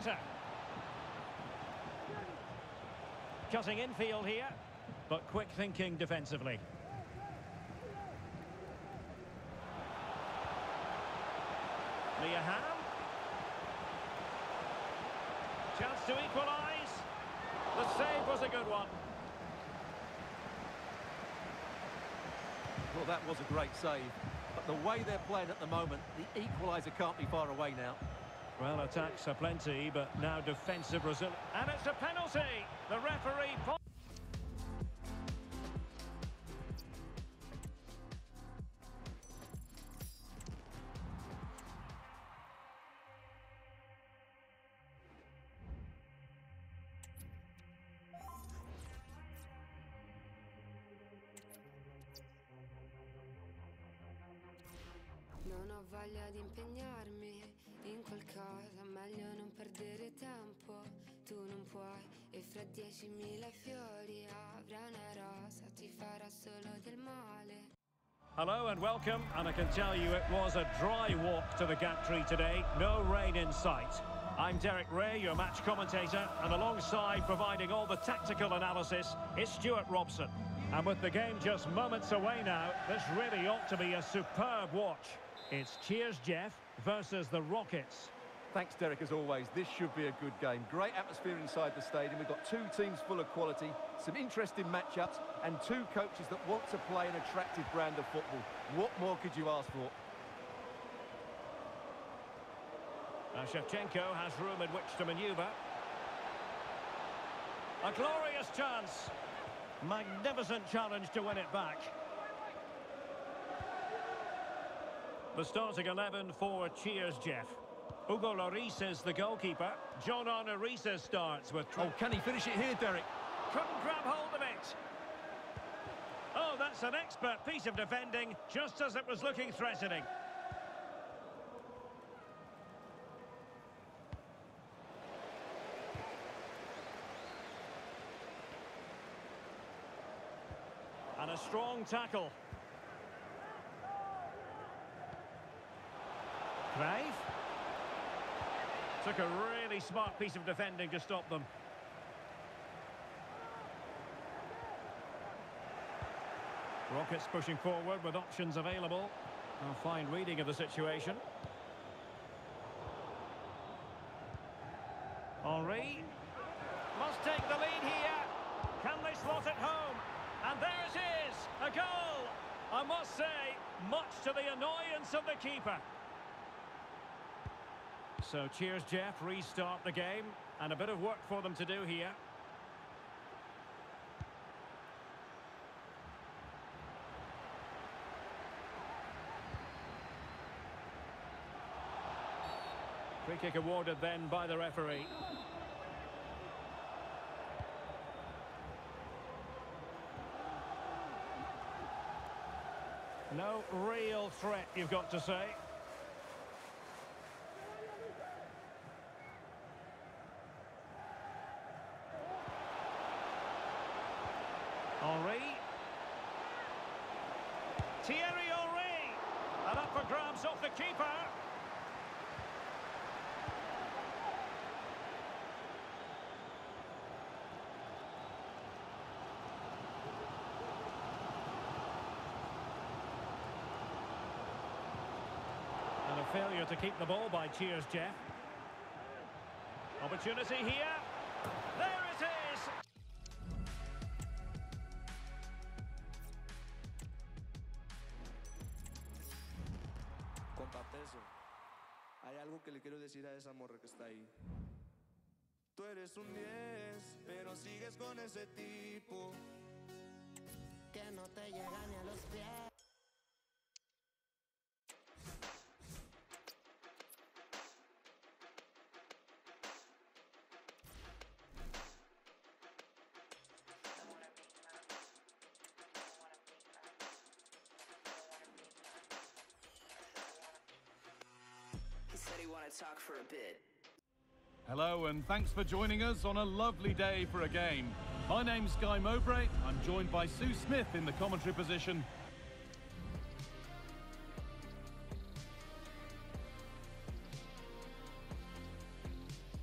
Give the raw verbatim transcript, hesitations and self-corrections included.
Morata. Cutting infield here, but quick thinking defensively. Mia Hamm. Chance to equalise. The save was a good one. Well, that was a great save. But the way they're playing at the moment, the equaliser can't be far away now. Well, attacks are plenty, but now defensive resilience. And it's a penalty! The referee... Non ho voglia di impegnarmi in qualcosa, meglio non perdere tempo. Tu non puoi e fra diecimila fiori avrà una rosa, ti farà solo del male. Hello and welcome, and I can tell you it was a dry walk to the gantry today, no rain in sight. I'm Derek Ray, your match commentator, and alongside providing all the tactical analysis is Stuart Robson. And with the game just moments away now, this really ought to be a superb watch. It's Cheers Jeff versus the Rockets. Thanks, Derek, as always. This should be a good game. Great atmosphere inside the stadium. We've got two teams full of quality, some interesting matchups, and two coaches that want to play an attractive brand of football. What more could you ask for? Now Shevchenko has room in which to manoeuvre. A glorious chance. Magnificent challenge to win it back. The starting eleven for Cheers Jeff. Hugo Lloris is the goalkeeper. John Arne starts with... Oh, can he finish it here, Derek? Couldn't grab hold of it. Oh, that's an expert piece of defending, just as it was looking threatening. And a strong tackle. Cruyff. Took a really smart piece of defending to stop them. Rockets pushing forward with options available. A fine reading of the situation. Henry must take the lead here. Can they slot it home? And there it is, a goal! I must say, much to the annoyance of the keeper. So Cheers Jeff restart the game, and a bit of work for them to do here. Free kick awarded then by the referee. No real threat, you've got to say. Henry. Thierry Henry. And up for grabs off the keeper. And a failure to keep the ball by Cheers Jeff. Opportunity here. There it is. Compapeso, hay algo que le quiero decir a esa morra que está ahí. Tú eres un diez, pero sigues con ese tipo que no te llega ni a los pies. He said he wanted to talk for a bit. Hello and thanks for joining us on a lovely day for a game. My name's Guy Mowbray. I'm joined by Sue Smith in the commentary position,